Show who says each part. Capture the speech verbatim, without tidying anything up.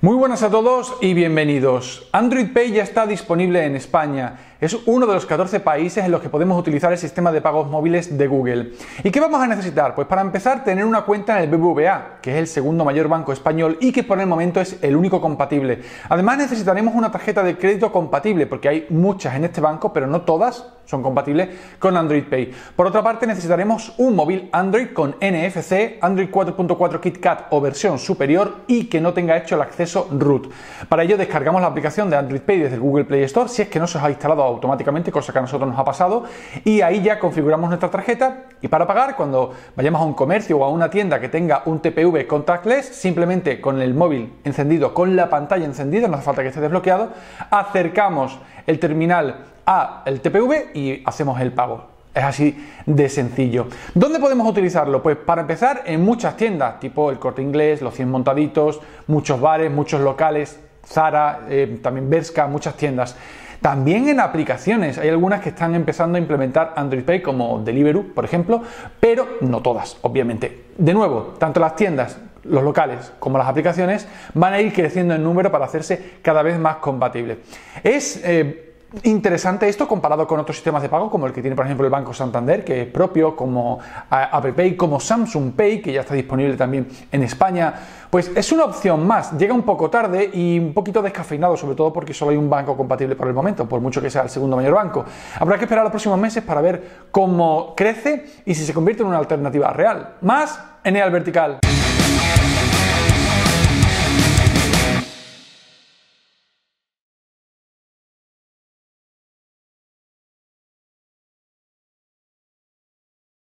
Speaker 1: Muy buenas a todos y bienvenidos. Android Pay ya está disponible en España. Es uno de los catorce países en los que podemos utilizar el sistema de pagos móviles de Google. ¿Y qué vamos a necesitar? Pues para empezar, tener una cuenta en el B B V A, que es el segundo mayor banco español y que por el momento es el único compatible. Además, necesitaremos una tarjeta de crédito compatible, porque hay muchas en este banco, pero no todas son compatibles con Android Pay. Por otra parte, necesitaremos un móvil Android con N F C, Android cuatro punto cuatro KitKat o versión superior y que no tenga hecho el acceso root. Para ello descargamos la aplicación de Android Pay desde el Google Play Store, si es que no se os ha instalado automáticamente, cosa que a nosotros nos ha pasado, y ahí ya configuramos nuestra tarjeta. Y para pagar, cuando vayamos a un comercio o a una tienda que tenga un T P V contactless, simplemente con el móvil encendido, con la pantalla encendida, no hace falta que esté desbloqueado, acercamos el terminal al T P V y hacemos el pago. Es así de sencillo. ¿Dónde podemos utilizarlo? Pues para empezar, en muchas tiendas, tipo el Corte Inglés, los cien Montaditos, muchos bares, muchos locales, Zara, eh, también Bershka, muchas tiendas. También en aplicaciones, hay algunas que están empezando a implementar Android Pay, como Deliveroo, por ejemplo, pero no todas, obviamente. De nuevo, tanto las tiendas, los locales como las aplicaciones van a ir creciendo en número para hacerse cada vez más compatibles. Es eh, interesante esto comparado con otros sistemas de pago como el que tiene por ejemplo el Banco Santander, que es propio, como Apple Pay, como Samsung Pay, que ya está disponible también en España. Pues es una opción más, llega un poco tarde y un poquito descafeinado, sobre todo porque solo hay un banco compatible por el momento, por mucho que sea el segundo mayor banco. Habrá que esperar los próximos meses para ver cómo crece y si se convierte en una alternativa real. Más en Enea Vertical.